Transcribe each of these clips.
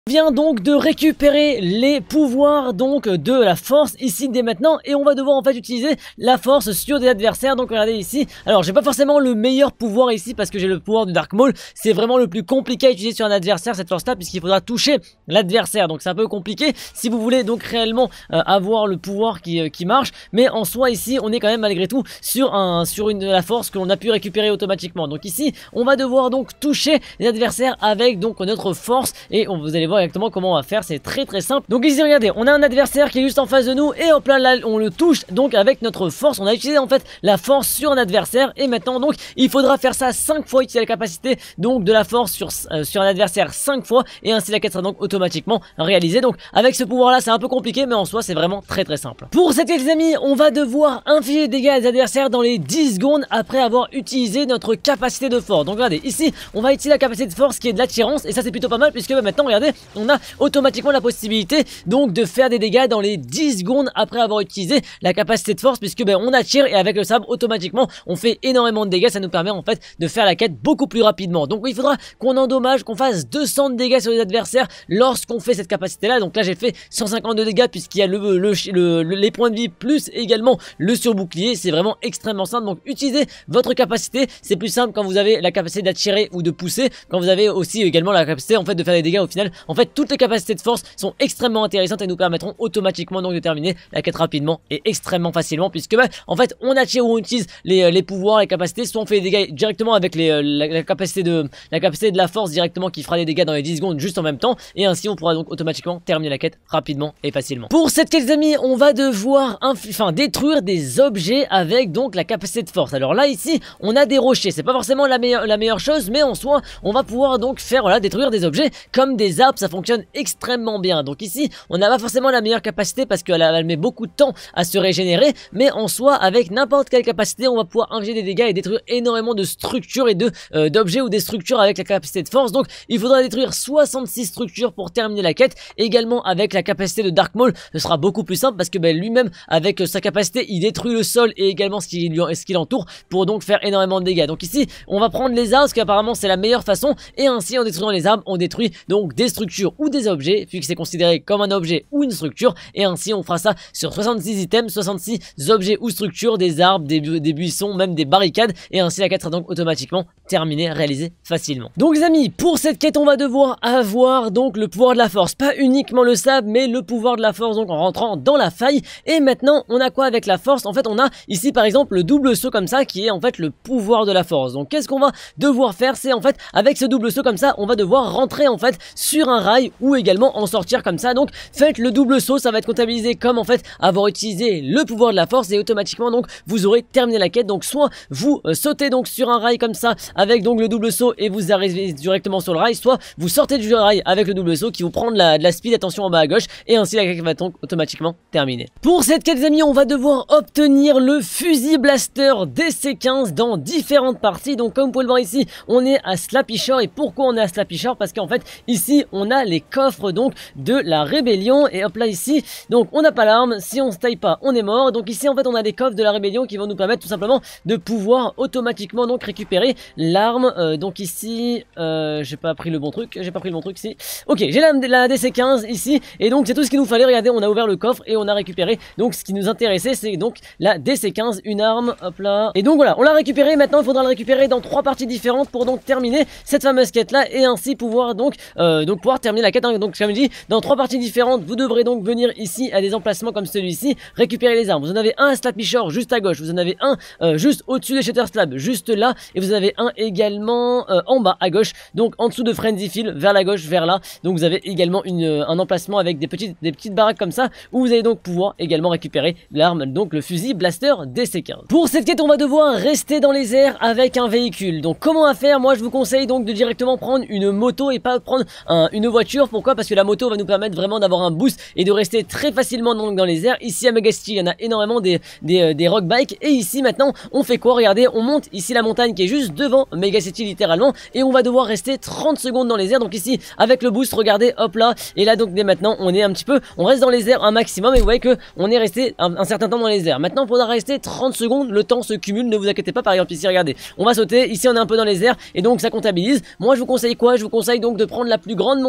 Vient donc de récupérer les pouvoirs donc de la force ici dès maintenant et on va devoir en fait utiliser la force sur des adversaires. Donc regardez ici, alors j'ai pas forcément le meilleur pouvoir ici parce que j'ai le pouvoir du Dark Maul, c'est vraiment le plus compliqué à utiliser sur un adversaire cette force là puisqu'il faudra toucher l'adversaire, donc c'est un peu compliqué si vous voulez donc réellement avoir le pouvoir qui marche, mais en soi ici on est quand même malgré tout sur la force que l'on a pu récupérer automatiquement. Donc ici on va devoir donc toucher les adversaires avec donc notre force et vous allez voir exactement comment on va faire, c'est très simple. Donc ici regardez, on a un adversaire qui est juste en face de nous et hop là on le touche donc avec notre force. On a utilisé en fait la force sur un adversaire et maintenant donc il faudra faire ça 5 fois, utiliser la capacité donc de la force sur un adversaire 5 fois et ainsi la quête sera donc automatiquement réalisée. Donc avec ce pouvoir là c'est un peu compliqué mais en soi c'est vraiment très simple. Pour cette quête les amis, on va devoir infliger des dégâts à des adversaires dans les 10 secondes après avoir utilisé notre capacité de force. Donc regardez ici on va utiliser la capacité de force qui est de l'attirance et ça c'est plutôt pas mal puisque maintenant regardez on a automatiquement la possibilité donc de faire des dégâts dans les 10 secondes après avoir utilisé la capacité de force puisque on attire et avec le sabre automatiquement on fait énormément de dégâts. Ça nous permet en fait de faire la quête beaucoup plus rapidement. Donc il faudra qu'on endommage, qu'on fasse 200 de dégâts sur les adversaires lorsqu'on fait cette capacité là. Donc là j'ai fait 152 dégâts puisqu'il y a les points de vie plus également le surbouclier. C'est vraiment extrêmement simple. Donc utilisez votre capacité, c'est plus simple quand vous avez la capacité d'attirer ou de pousser, quand vous avez aussi également la capacité en fait de faire des dégâts au final. En fait toutes les capacités de force sont extrêmement intéressantes et nous permettront automatiquement donc de terminer la quête rapidement et extrêmement facilement puisque en fait on attire ou on utilise les pouvoirs, les capacités, soit on fait des dégâts directement avec la capacité de la force directement qui fera des dégâts dans les 10 secondes juste en même temps et ainsi on pourra donc automatiquement terminer la quête rapidement et facilement. Pour cette quête les amis, on va devoir détruire des objets avec donc la capacité de force. Alors là ici on a des rochers, c'est pas forcément la meilleure chose mais en soi on va pouvoir donc faire détruire des objets comme des arbres, ça fonctionne extrêmement bien. Donc ici on n'a pas forcément la meilleure capacité parce qu'elle met beaucoup de temps à se régénérer, mais en soi avec n'importe quelle capacité on va pouvoir infliger des dégâts et détruire énormément de structures et d'objets ou des structures avec la capacité de force. Donc il faudra détruire 66 structures pour terminer la quête. Également avec la capacité de Dark Maul ce sera beaucoup plus simple parce que lui-même avec sa capacité il détruit le sol et également ce qui l'entoure pour donc faire énormément de dégâts. Donc ici on va prendre les arbres parce qu'apparemment c'est la meilleure façon et ainsi en détruisant les arbres on détruit donc des structures ou des objets puisque c'est considéré comme un objet ou une structure et ainsi on fera ça sur 66 items, 66 objets ou structures, des arbres, des buissons, même des barricades et ainsi la quête sera donc automatiquement terminée, réalisée facilement. Donc les amis, pour cette quête on va devoir avoir donc le pouvoir de la force, pas uniquement le sabre mais le pouvoir de la force donc en rentrant dans la faille. Et maintenant on a quoi avec la force? En fait on a ici par exemple le double saut comme ça qui est en fait le pouvoir de la force. Donc qu'est-ce qu'on va devoir faire? C'est en fait avec ce double saut comme ça on va devoir rentrer en fait sur un rail ou également en sortir comme ça. Donc faites le double saut, ça va être comptabilisé comme en fait avoir utilisé le pouvoir de la force et automatiquement donc vous aurez terminé la quête. Donc soit vous sautez donc sur un rail comme ça avec donc le double saut et vous arrivez directement sur le rail, soit vous sortez du rail avec le double saut qui vous prend de la speed, attention en bas à gauche, et ainsi la quête va donc automatiquement terminer. Pour cette quête les amis on va devoir obtenir le fusil blaster DC-15 dans différentes parties. Donc comme vous pouvez le voir ici on est à Slappy Shore. Et pourquoi on est à Slappy Shore? Parce qu'en fait ici on a les coffres donc de la rébellion et hop là ici donc on n'a pas l'arme, si on se taille pas on est mort. Donc ici en fait on a des coffres de la rébellion qui vont nous permettre tout simplement de pouvoir automatiquement donc récupérer l'arme. Donc ici j'ai pas pris le bon truc, ici. Ok, j'ai la DC-15 ici et donc c'est tout ce qu'il nous fallait. Regardez, on a ouvert le coffre et on a récupéré donc ce qui nous intéressait, c'est donc la DC-15, une arme, hop là. Et donc voilà, on l'a récupéré. Maintenant il faudra le récupérer dans 3 parties différentes pour donc terminer cette fameuse quête là et ainsi pouvoir donc pouvoir terminer la quête. Donc comme je dis, dans 3 parties différentes vous devrez donc venir ici à des emplacements comme celui-ci, récupérer les armes. Vous en avez un à Slappy Shore juste à gauche, vous en avez un juste au-dessus des Shutter Slab juste là, et vous en avez un également en bas à gauche, donc en dessous de Frenzy Field, vers la gauche, vers là. Donc vous avez également un emplacement avec des petites baraques comme ça où vous allez donc pouvoir également récupérer l'arme, donc le fusil blaster DC-15. Pour cette quête on va devoir rester dans les airs avec un véhicule. Donc comment à faire? Moi je vous conseille donc de directement prendre une moto et pas prendre une voiture. Pourquoi? Parce que la moto va nous permettre vraiment d'avoir un boost et de rester très facilement donc dans les airs. Ici à Mega City il y en a énormément des rock bikes et ici maintenant on fait quoi? Regardez, on monte ici la montagne qui est juste devant Mega City littéralement et on va devoir rester 30 secondes dans les airs. Donc ici avec le boost, regardez, hop là, et là donc dès maintenant on est on reste dans les airs un maximum et vous voyez que on est resté un certain temps dans les airs. Maintenant il faudra rester 30 secondes, le temps se cumule, ne vous inquiétez pas. Par exemple ici regardez, on va sauter, ici on est un peu dans les airs et donc ça comptabilise. Moi je vous conseille quoi? Je vous conseille donc de prendre la plus grande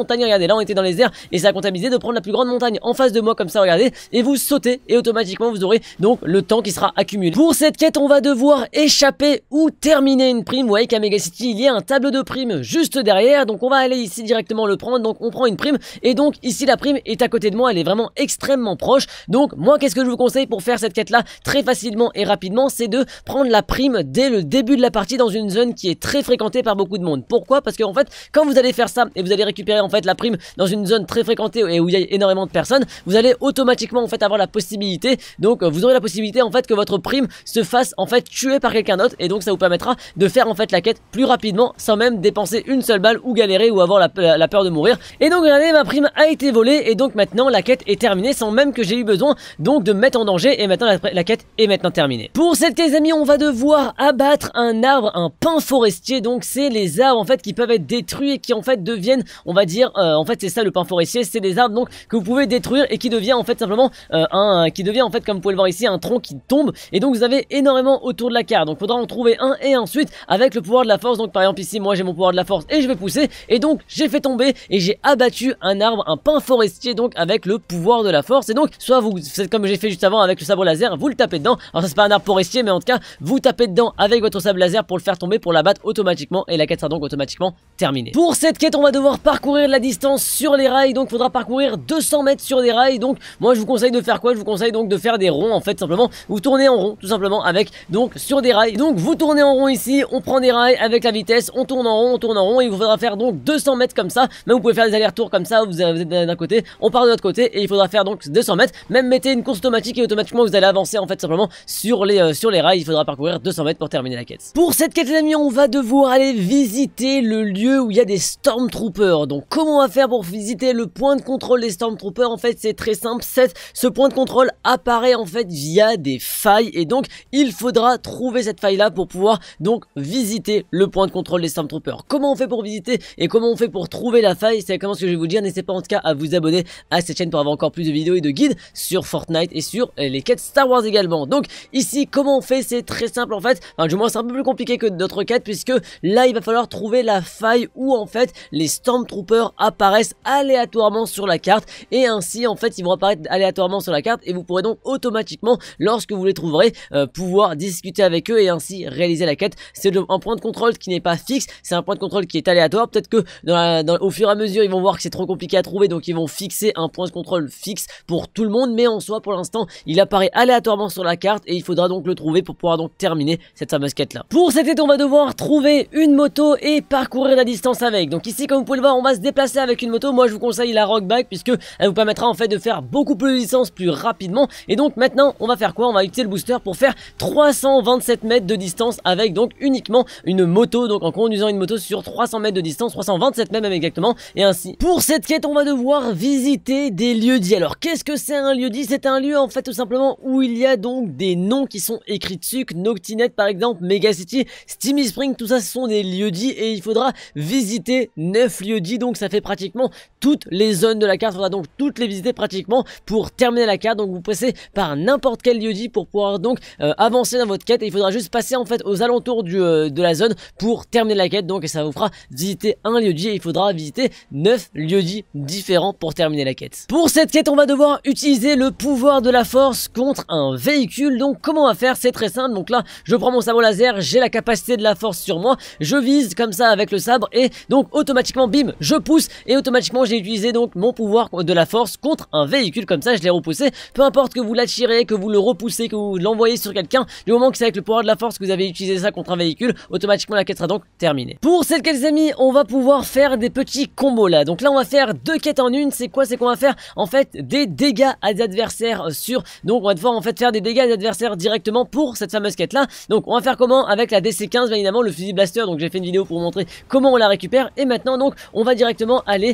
montagne, regardez, là on était dans les airs et ça a comptabilisé de prendre la plus grande montagne en face de moi comme ça, regardez, et vous sautez et automatiquement vous aurez donc le temps qui sera accumulé. Pour cette quête, on va devoir échapper ou terminer une prime. Vous voyez qu'à Megacity, il y a un tableau de primes juste derrière, donc on va aller ici directement le prendre, donc on prend une prime et donc ici la prime est à côté de moi, elle est vraiment extrêmement proche. Donc moi, qu'est-ce que je vous conseille pour faire cette quête là très facilement et rapidement, c'est de prendre la prime dès le début de la partie dans une zone qui est très fréquentée par beaucoup de monde. Pourquoi? Parce qu'en fait, quand vous allez faire ça et vous allez récupérer en fait la prime dans une zone très fréquentée et où il y a énormément de personnes, vous allez automatiquement en fait avoir la possibilité, donc vous aurez la possibilité en fait que votre prime se fasse en fait tuer par quelqu'un d'autre et donc ça vous permettra de faire en fait la quête plus rapidement sans même dépenser une seule balle ou galérer ou avoir la peur de mourir. Et donc regardez, ma prime a été volée et donc maintenant la quête est terminée sans même que j'ai eu besoin donc de me mettre en danger et maintenant la quête est maintenant terminée. Pour cette quête les amis, on va devoir abattre un arbre, un pin forestier, donc c'est les arbres en fait qui peuvent être détruits et qui en fait deviennent, on va dire, en fait c'est ça le pin forestier, c'est des arbres donc que vous pouvez détruire et qui devient en fait simplement qui devient en fait comme vous pouvez le voir ici un tronc qui tombe et donc vous avez énormément autour de la carte, donc faudra en trouver un et ensuite avec le pouvoir de la force, donc par exemple ici moi j'ai mon pouvoir de la force et je vais pousser et donc j'ai fait tomber et j'ai abattu un arbre, un pin forestier donc avec le pouvoir de la force et donc soit vous faites comme j'ai fait juste avant avec le sabre laser, vous le tapez dedans, alors ça c'est pas un arbre forestier mais en tout cas vous tapez dedans avec votre sabre laser pour le faire tomber, pour l'abattre automatiquement et la quête sera donc automatiquement terminée. Pour cette quête on va devoir parcourir la distance sur les rails, donc faudra parcourir 200 mètres sur des rails, donc moi je vous conseille de faire quoi? Je vous conseille donc de faire des ronds en fait, simplement vous tournez en rond tout simplement avec donc sur des rails, donc vous tournez en rond ici, on prend des rails avec la vitesse, on tourne en rond et il vous faudra faire donc 200 mètres comme ça, mais vous pouvez faire des allers-retours comme ça, vous êtes d'un côté, on part de l'autre côté et il faudra faire donc 200 mètres, même mettez une course automatique et automatiquement vous allez avancer en fait simplement sur les rails, il faudra parcourir 200 mètres pour terminer la quête. Pour cette quête les amis, on va devoir aller visiter le lieu où il y a des Stormtroopers, donc comment on va faire pour visiter le point de contrôle des Stormtroopers? En fait c'est très simple, ce point de contrôle apparaît en fait via des failles et donc il faudra trouver cette faille là pour pouvoir donc visiter le point de contrôle des Stormtroopers. Comment on fait pour visiter et comment on fait pour trouver la faille, c'est comment ce que je vais vous dire. N'hésitez pas en tout cas à vous abonner à cette chaîne pour avoir encore plus de vidéos et de guides sur Fortnite et sur les quêtes Star Wars également. Donc ici comment on fait, c'est très simple en fait, enfin du moins c'est un peu plus compliqué que d'autres quêtes puisque là il va falloir trouver la faille où en fait les Stormtroopers apparaissent aléatoirement sur la carte et ainsi en fait ils vont apparaître aléatoirement sur la carte et vous pourrez donc automatiquement lorsque vous les trouverez pouvoir discuter avec eux et ainsi réaliser la quête. C'est un point de contrôle qui n'est pas fixe, c'est un point de contrôle qui est aléatoire, peut-être que au fur et à mesure ils vont voir que c'est trop compliqué à trouver donc ils vont fixer un point de contrôle fixe pour tout le monde, mais en soi pour l'instant il apparaît aléatoirement sur la carte et il faudra donc le trouver pour pouvoir donc terminer cette fameuse quête là. Pour cette quête on va devoir trouver une moto et parcourir la distance avec, donc ici comme vous pouvez le voir on va se déplacer avec une moto, moi je vous conseille la Rock Bike puisque elle vous permettra en fait de faire beaucoup plus de distance plus rapidement et donc maintenant on va faire quoi? On va utiliser le booster pour faire 327 mètres de distance avec donc uniquement une moto, donc en conduisant une moto sur 300 mètres de distance, 327 mètres même exactement et ainsi. Pour cette quête on va devoir visiter des lieux-dits. Alors qu'est-ce que c'est un lieu-dit? C'est un lieu en fait tout simplement où il y a donc des noms qui sont écrits dessus, Noctinet par exemple, Megacity, Steamy Spring, tout ça ce sont des lieux-dits et il faudra visiter 9 lieux-dits, donc ça fait pratiquement toutes les zones de la carte, il faudra donc toutes les visiter pratiquement pour terminer la carte, donc vous passez par n'importe quel lieu-dit pour pouvoir donc avancer dans votre quête et il faudra juste passer en fait aux alentours de la zone pour terminer la quête, donc ça vous fera visiter un lieu-dit et il faudra visiter 9 lieux-dits différents pour terminer la quête. Pour cette quête on va devoir utiliser le pouvoir de la force contre un véhicule, donc comment on va faire? C'est très simple, donc là je prends mon sabre laser, j'ai la capacité de la force sur moi, je vise comme ça avec le sabre et donc automatiquement bim je pousse et automatiquement j'ai utilisé donc mon pouvoir de la force contre un véhicule, comme ça je l'ai repoussé, peu importe que vous l'attirez, que vous le repoussez, que vous l'envoyez sur quelqu'un, du moment que c'est avec le pouvoir de la force que vous avez utilisé ça contre un véhicule, automatiquement la quête sera donc terminée. Pour cette quête les amis on va pouvoir faire des petits combos là, donc là on va faire deux quêtes en une. C'est quoi? C'est qu'on va faire en fait des dégâts à des adversaires donc on va devoir en fait faire des dégâts à des adversaires directement pour cette fameuse quête là. Donc on va faire comment? Avec la DC-15 bien évidemment, le fusil blaster, donc j'ai fait une vidéo pour vous montrer comment on la récupère et maintenant donc on va directement aller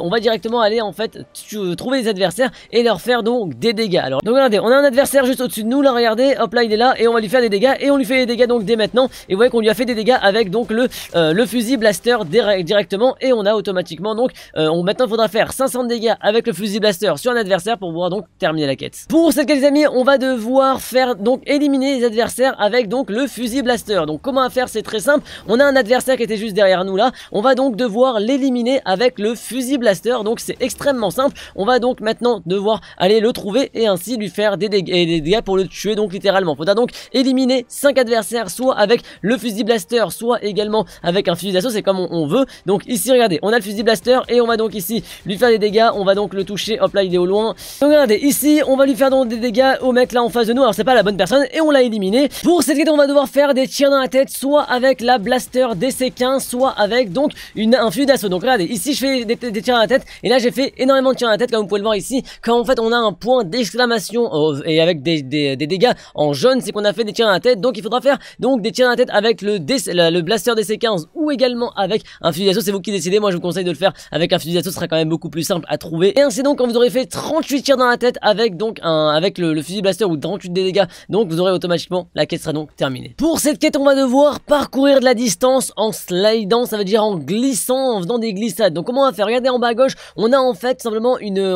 en fait trouver des adversaires et leur faire donc des dégâts. Alors donc regardez, on a un adversaire juste au-dessus de nous là, regardez, hop là il est là et on va lui faire des dégâts et on lui fait des dégâts donc dès maintenant et vous voyez qu'on lui a fait des dégâts avec donc le fusil blaster directement et on a automatiquement donc maintenant il faudra faire 500 dégâts avec le fusil blaster sur un adversaire pour pouvoir donc terminer la quête. Pour cette quête les amis on va devoir faire donc éliminer les adversaires avec donc le fusil blaster. Donc comment à faire? C'est très simple, on a un adversaire qui était juste derrière nous là, on va donc devoir l'éliminer avec le fusil blaster. Donc c'est extrêmement simple. On va donc maintenant devoir aller le trouver et ainsi lui faire des dégâts pour le tuer. Donc littéralement, faudra donc éliminer 5 adversaires, soit avec le fusil blaster, soit également avec un fusil d'assaut, c'est comme on veut. Donc ici regardez, on a le fusil blaster et on va donc ici lui faire des dégâts. On va donc le toucher, hop là il est au loin. Donc regardez, ici on va lui faire donc des dégâts au mec là en face de nous. Alors c'est pas la bonne personne et on l'a éliminé. Pour cette quête on va devoir faire des tirs dans la tête, soit avec la blaster DC-15, soit avec donc un fusil d'assaut. Donc regardez, ici je fais des tirs dans la tête et là j'ai fait énormément de tirs dans la tête comme vous pouvez le voir ici. Quand en fait on a un point d'exclamation et avec des dégâts en jaune, c'est qu'on a fait des tirs dans la tête. Donc il faudra faire donc des tirs dans la tête avec le blaster DC-15 ou également avec un fusil d'assaut. C'est vous qui décidez, moi je vous conseille de le faire avec un fusil d'assaut, ce sera quand même beaucoup plus simple à trouver. Et ainsi donc quand vous aurez fait 38 tirs dans la tête avec donc le fusil blaster ou 38 dégâts, donc vous aurez automatiquement, la quête sera donc terminée. Pour cette quête on va devoir parcourir de la distance en slidant, ça veut dire en glissant, en faisant des glissades. Donc comment on va faire? Regardez en bas à gauche, on a en fait simplement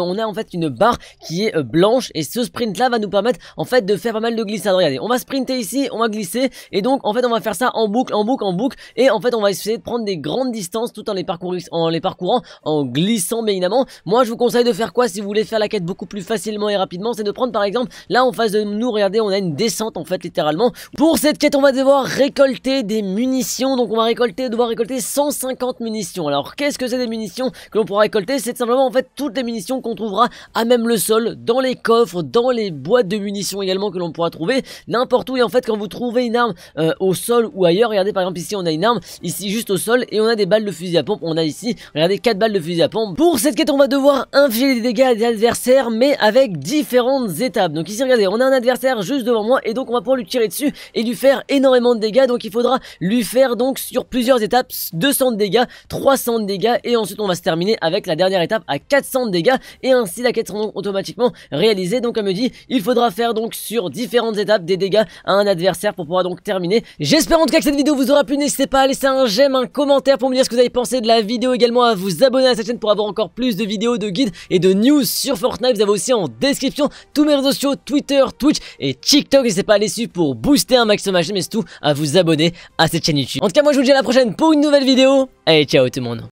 une barre qui est blanche et ce sprint là va nous permettre en fait de faire pas mal de glissades. Regardez, on va sprinter ici, on va glisser et donc en fait on va faire ça en boucle et en fait on va essayer de prendre des grandes distances tout en les parcourant en glissant bien évidemment. Moi je vous conseille de faire quoi si vous voulez faire la quête beaucoup plus facilement et rapidement? C'est de prendre par exemple là en face de nous, regardez, on a une descente en fait littéralement. Pour cette quête on va devoir récolter des munitions, donc on va devoir récolter 150 munitions. Alors qu'est-ce que c'est des munitions que l'on pourra récolter? C'est simplement en fait toutes les munitions qu'on trouvera à même le sol, dans les coffres, dans les boîtes de munitions également que l'on pourra trouver n'importe où. Et en fait quand vous trouvez une arme au sol ou ailleurs, regardez par exemple ici on a une arme ici juste au sol et on a des balles de fusil à pompe, on a ici regardez 4 balles de fusil à pompe. Pour cette quête on va devoir infliger des dégâts à des adversaires mais avec différentes étapes. Donc ici regardez, on a un adversaire juste devant moi et donc on va pouvoir lui tirer dessus et lui faire énormément de dégâts. Donc il faudra lui faire donc sur plusieurs étapes 200 de dégâts, 300 de dégâts et ensuite on va se terminer avec la dernière étape à 400 de dégâts et ainsi la quête sera donc automatiquement réalisée. Donc comme me dit, il faudra faire donc sur différentes étapes des dégâts à un adversaire pour pouvoir donc terminer. J'espère en tout cas que cette vidéo vous aura plu. N'hésitez pas à laisser un j'aime, un commentaire pour me dire ce que vous avez pensé de la vidéo, également à vous abonner à cette chaîne pour avoir encore plus de vidéos, de guides et de news sur Fortnite. Vous avez aussi en description tous mes réseaux sociaux, Twitter, Twitch et TikTok. N'hésitez pas à aller suivre pour booster un maximum ma chaîne, mais surtout à vous abonner à cette chaîne YouTube. En tout cas moi je vous dis à la prochaine pour une nouvelle vidéo. Allez ciao tout le monde.